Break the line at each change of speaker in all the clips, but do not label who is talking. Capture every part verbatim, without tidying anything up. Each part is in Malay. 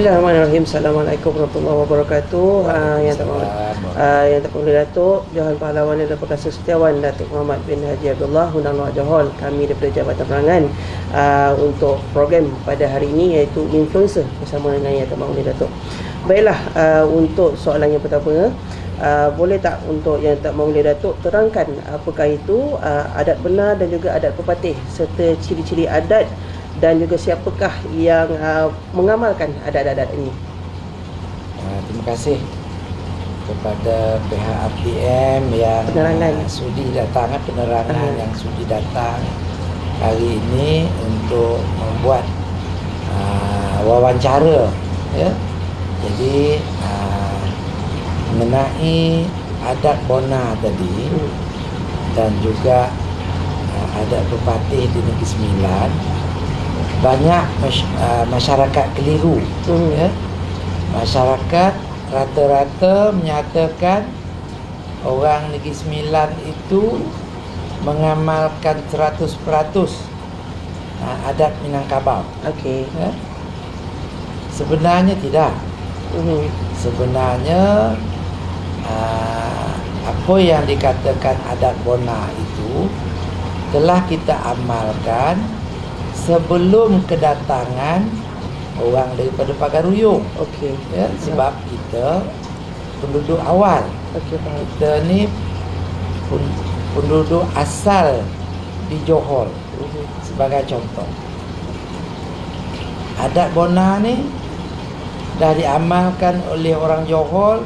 Bismillahirrahmanirrahim. Assalamualaikum warahmatullahi wabarakatuh. Uh, yang tak uh, yang tak boleh Datuk Johan Pahlawan dan Perkasa Setiawan Datuk Muhammad bin Haji Abdullah Undang Luar Johor, kami daripada Jabatan Perangan uh, untuk program pada hari ini iaitu influencer bersama dengan Yang Tak Boleh Datuk. Baiklah, uh, untuk soalan yang pertama, uh, boleh tak untuk Yang Tak Boleh Datuk terangkan apakah itu uh, adat benar dan juga adat pepatih serta ciri-ciri adat dan juga siapakah yang uh, mengamalkan adat-adat ini?
Uh, terima kasih kepada pihak R T M yang
penerangan.
Uh, sudi datang, penerangan uh. yang sudi datang hari ini untuk membuat uh, wawancara, ya. Jadi uh, mengenai adat bona tadi hmm. dan juga uh, adat pepatih di Negeri Sembilan, banyak masyarakat keliru, hmm. ya. Masyarakat rata-rata menyatakan orang Negeri Sembilan itu mengamalkan seratus peratus adat Minangkabau.
Okey.
Ya. Sebenarnya tidak. Hmm. Sebenarnya uh, apa yang dikatakan adat bona itu telah kita amalkan sebelum kedatangan orang daripada Pagaruyung.
Okey.
Ya, sebab kita penduduk awal.
Okey, faham.
Kita ni penduduk asal di Johor. Uh-huh. Sebagai contoh, adat bona ni dah diamalkan oleh orang Johor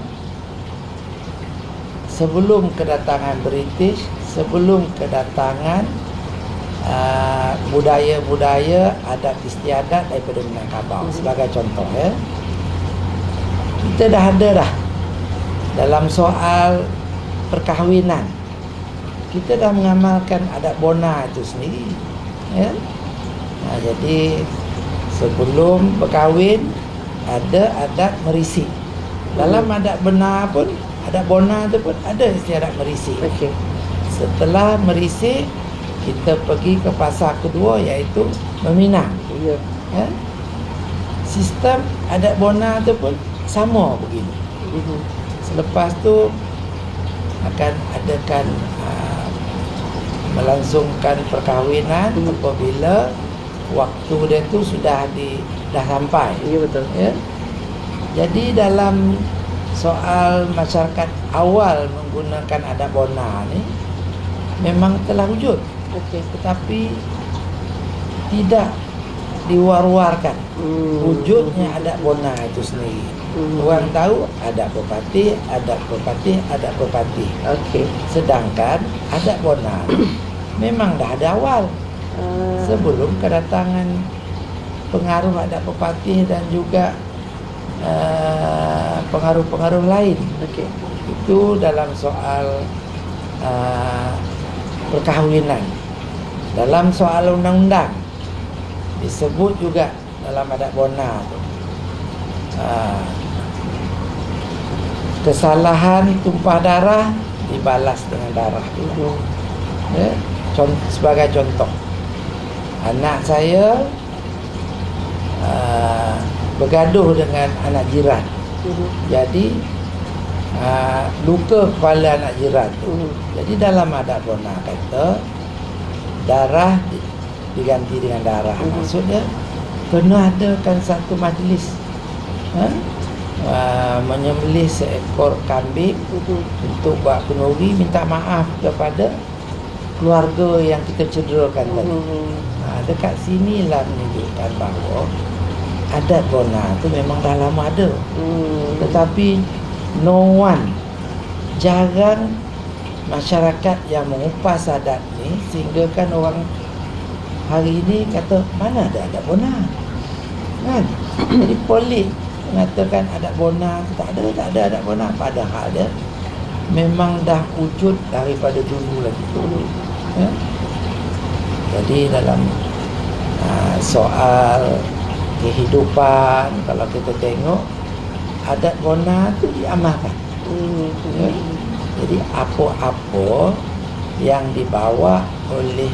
sebelum kedatangan British, sebelum kedatangan Uh, budaya-budaya adat istiadat daripada Minangkabau. Hmm. Sebagai contoh, ya, kita dah ada dah dalam soal perkahwinan, kita dah mengamalkan adat bona itu sendiri, ya. Nah, jadi sebelum berkahwin ada adat merisi. Dalam hmm. adat benar pun, adat bona itu pun ada istiadat merisi.
Okay.
Setelah merisi, kita pergi ke fasa kedua iaitu meminang.
Ya.
Ya? Sistem adat bona tu pun sama begini. Uh-huh. Selepas tu akan adakan uh, melangsungkan perkahwinan uh-huh. apabila waktu dia tu sudah di dah sampai.
Ya, betul.
Ya. Jadi dalam soal masyarakat awal menggunakan adat bona ni memang telah wujud. Okey, tetapi tidak diwar-warkan hmm. wujudnya adat bona itu sendiri. Hmm. Orang tahu adat pepatih, adat pepatih, adat pepatih. Okey. Sedangkan adat bona memang dah ada awal. Uh. Sebelum kedatangan pengaruh adat pepatih dan juga uh, pengaruh-pengaruh lain. Okey. Itu dalam soal uh, perkahwinan. Dalam soal undang-undang disebut juga dalam adat bona tu, uh, kesalahan tumpah darah dibalas dengan darah. Uh-huh. Ya, contoh, sebagai contoh, anak saya uh, bergaduh dengan anak jiran. Uh-huh. Jadi uh, luka kepala anak jiran tu. Uh-huh. Jadi dalam adat bona kata darah diganti dengan darah. Uh-huh. Maksudnya kena adakan satu majlis, ha? uh, menyembelih seekor kambing uh-huh. untuk buat kenduri, minta maaf kepada keluarga yang kita cederakan uh-huh. tadi. Nah, dekat sinilah menunjukkan bahawa adat bona tu memang dah lama ada. Uh-huh. Tetapi no one, jarang masyarakat yang mengupas adat ni, sehingga kan orang hari ini kata mana ada adat bona, kan? Jadi pelik mengatakan adat bona, tak ada, tak ada adat bona, padahal dia memang dah wujud daripada dulu lagi. Ya? Jadi dalam uh, soal kehidupan, kalau kita tengok adat bona tu diamalkan. Ya? Jadi apa-apa yang dibawa oleh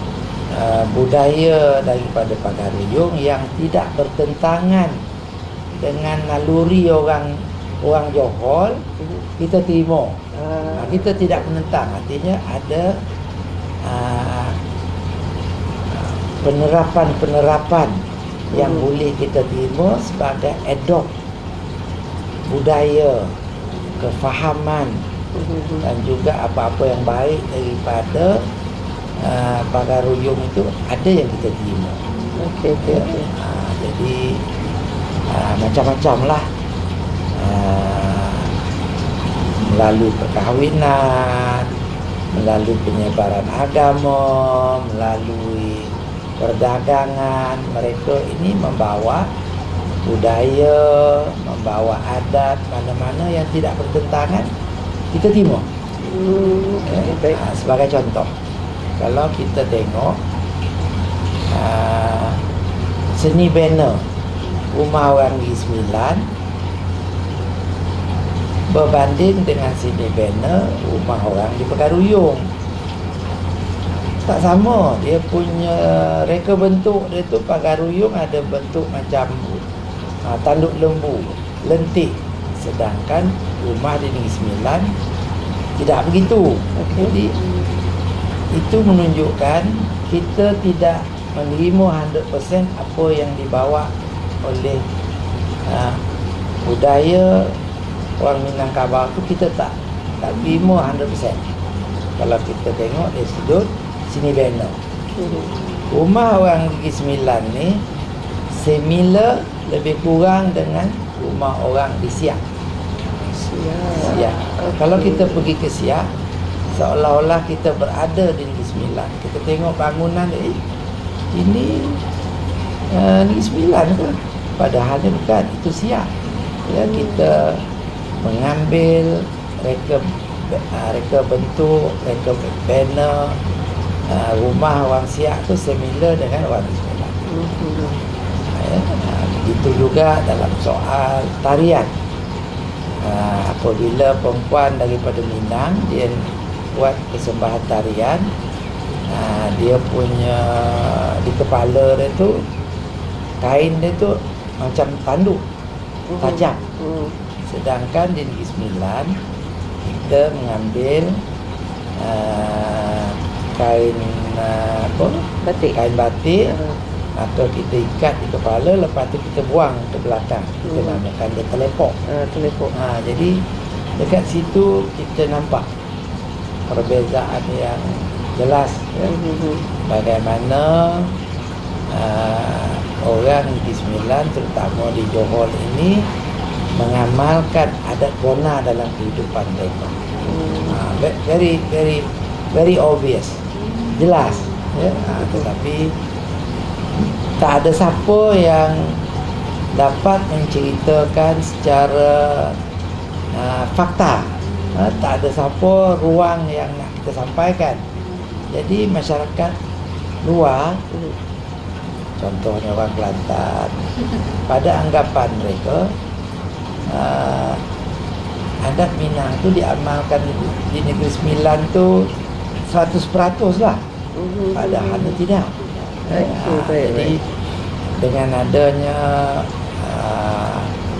uh, budaya daripada Pagaruyung yang tidak bertentangan dengan naluri orang orang Johor, kita terima.
Ah.
Kita tidak menentang. Artinya ada uh, penerapan-penerapan yang
Hmm.
boleh kita terima sebagai adopt budaya, kefahaman
Mhm.
dan juga apa-apa yang baik daripada uh, Pagaruyung itu ada yang kita terima.
Okey, okey,
Ya.
okey.
Uh, jadi uh, macam-macam lah. Uh, melalui perkahwinan, melalui penyebaran agama, melalui perdagangan, mereka ini membawa budaya, membawa adat mana-mana yang tidak bertentangan, kita terima.
Hmm,
Ya.
okey, baik.
Ha, sebagai contoh, kalau kita tengok uh, seni banner rumah orang Negeri Sembilan berbanding dengan seni banner rumah orang di Pagaruyung, tak sama. Dia punya reka bentuk dia tu, Pagaruyung ada bentuk macam uh, tanduk lembu, lentik, sedangkan rumah di Negeri Sembilan tidak begitu.
Okey.
Jadi itu menunjukkan kita tidak menerima seratus peratus apa yang dibawa oleh uh, budaya orang Minangkabau tu, kita tak tak terima seratus peratus. Kalau kita tengok dari sudut sini banner,
Mhm.
rumah orang Negeri Sembilan ni similar lebih kurang dengan rumah orang di Siak.
Siap.
Siak.
Okey.
Kalau kita pergi ke Siak, seolah-olah kita berada di Negeri Sembilan. Kita tengok bangunan, eh ini uh, Negeri Sembilan ke? Padahal dia bukan, itu Siak. Ya, kita mengambil reka uh, reka bentuk, reka banner uh, rumah orang Siak tu similar dengan orang Negeri Sembilan.
Mhm.
Ya, uh, begitu juga dalam soal tarian. Uh, apabila perempuan daripada Minang dia buat persembahan tarian, uh, dia punya di kepala dia tu kain dia tu macam tanduk tajam.
Mhm.
Sedangkan di Negeri Sembilan kita mengambil uh, kain uh, apa
Batik.
kain batik,
Ah.
maka kita ikat di kepala, lepas tu kita buang ke belakang. Kita
Hmm.
namakan dia teleport.
Ah, telepon.
Ha, jadi dekat situ kita nampak perbezaan yang jelas, ya.
Mhm.
Bagaimana uh, orang Negeri Sembilan terutama di Johor ini mengamalkan adat gona dalam kehidupan mereka.
Hmm.
Ha, very very very obvious, jelas, ya. Ha, tetapi tak ada siapa yang dapat menceritakan secara uh, fakta. Ha, tak ada siapa ruang yang nak kita sampaikan. Jadi masyarakat luar,
Mhm.
contohnya orang Kelantan, pada anggapan mereka uh, adat Minang tu diamalkan di, di Negeri Sembilan tu seratus peratus lah.
Mhm.
Padahal tidak.
Baik,
Ah,
baik,
jadi
baik.
dengan adanya uh,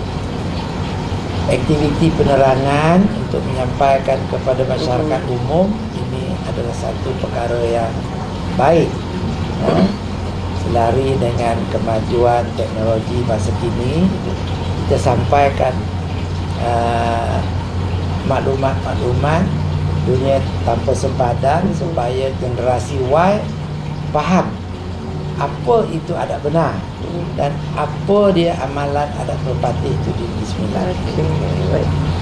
aktiviti penerangan untuk menyampaikan kepada masyarakat
Mhm.
umum, ini adalah satu perkara yang baik, ya. Selari dengan kemajuan teknologi masa kini, kita sampaikan uh, maklumat-maklumat dunia tanpa sempadan supaya generasi Y faham apa itu adat benar dan apa dia amalan adat merpati itu di Negeri Sembilan.
Okey, baik.